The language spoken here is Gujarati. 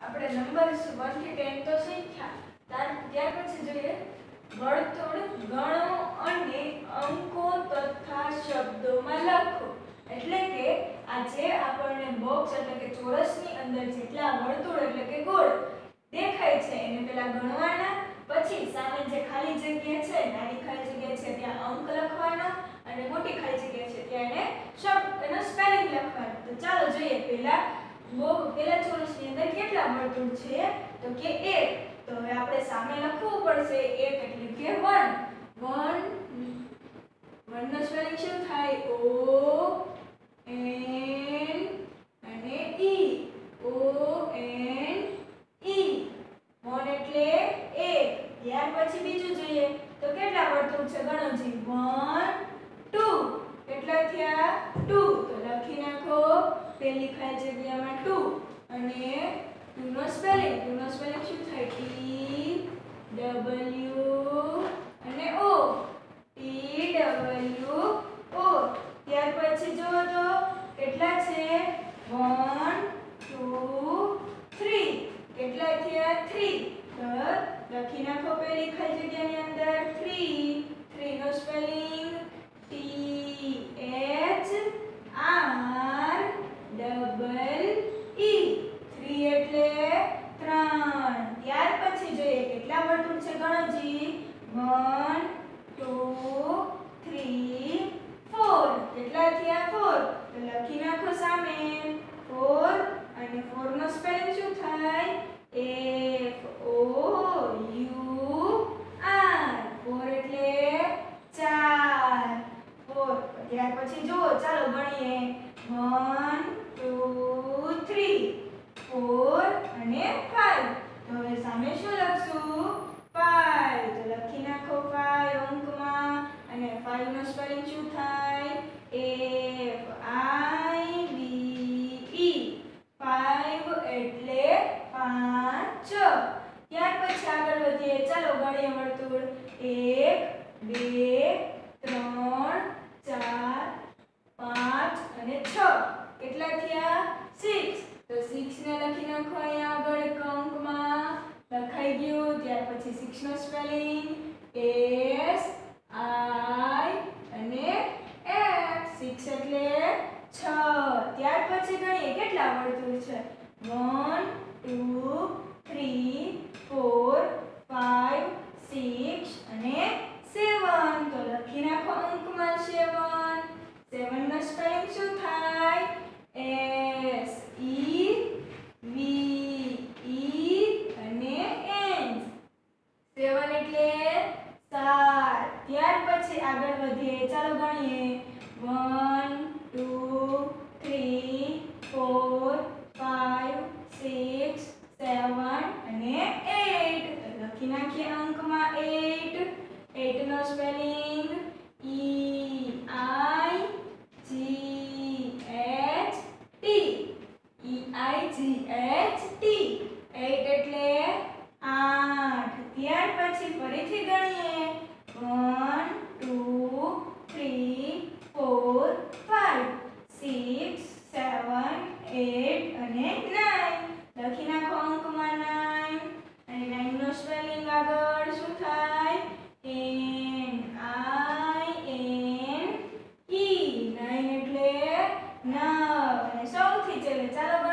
આપણે નંબર્સ 1 થી 10 તો શીખ્યા. ત્યાર પછી જોઈએ વર્તુળ ગણો અને અંકો તથા શબ્દોમાં લખો. એટલે કે આ જે આપણને બોક્સ એટલે કે ચોરસની અંદર જેટલા વર્તુળ એટલે કે ગોળ દેખાય છે એને પહેલા ગણવાના, પછી સામે જે ખાલી જગ્યા છે, નાની ખાલી જગ્યા છે ત્યાં અંક લખવાના અને મોટી ખાલી જગ્યા છે ત્યાં એને શબ્દ એનો સ્પેલિંગ લખવાનો. તો ચાલો જોઈએ પેલા ચોરસની અંદર કેટલા વર્તુળ છે? તો કે 1. તો હવે આપણે સામે લખવું પડશે 1 એટલે કે 1. 1 નો સ્પેલિંગ શું થાય? O N અને E. O N E. 1 એટલે 1. ત્યાર પછી બીજું જોઈએ તો કેટલા વર્તુળ છે? ગણોજી. 1 2. કેટલા થયા? 2. તો લખી નાખો પેલી ખાલી જગ્યામાં 2 અને 2 નો સ્પેલિંગ શું થાય? T W અને O. T W O. ત્યાર પછી જો તો કેટલા છે? 1 2 3. કેટલા થયા? 3. તો લખી નાખો પેલી ખાલી જગ્યાની અંદર 3. 3 નો spelling T H R double E. 3 એટલે 3. ત્યાર પછી જોઈએ કેટલા વર્તુળ છે? ગણોજી. 1 2 3 4. કેટલા થયા? 4. તો લખી નાખો સામે 4 અને 4 નો સ્પેલિંગ શું થાય? F O U R. 4 એટલે 4. 4. ત્યાર પછી જુઓ ચાલો ગણીએ 1 2 3 4 અને 5. તો હવે સામે શું લખશું? 5. તો લખી નાખો 5 અંકમાં અને 5 નો સ્પેલિંગ શું થાય? F I V E. 5 એટલે 5. ત્યાર પછી આગળ વધીએ. ચાલો ગણીએ વર્તુળ 1 2 3 4 5 અને 6. કેટલા થયા? 6. તો 6 ને લખી નાખો અહીંયા આગળ એક અંકમાં. લખાઈ ગયું. ત્યાર પછી 6 નો સ્પેલિંગ S I અને F. 6 એટલે 6. ત્યાર પછી ગણીએ કેટલા વર્તુળ છે? 1 2 3 4 5 6 અને 7. તો લખી નાખો અંકમાં 7. 7 નો સ્પેલિંગ શું થાય? S E V E અને N. 7 એટલે 7. ત્યાર પછી આગળ વધીએ. ચાલો ગણીએ 1 2 3 4 5 6 7 અને 8. લખી નાખીએ અંકમાં 8. 8 નો spelling E I G H T. E I G H T. 8 એટલે 8. ત્યાર પછી ફરીથી ગણીએ 1 2 3 4 5 6 7 8 અને 9. લખી નાખો અંકમાં 9 અને 9 નો સ્પેલિંગ આગળ શું થાય? N I N E. 9 એટલે 9. અને સૌથી છેલ્લે ચાલો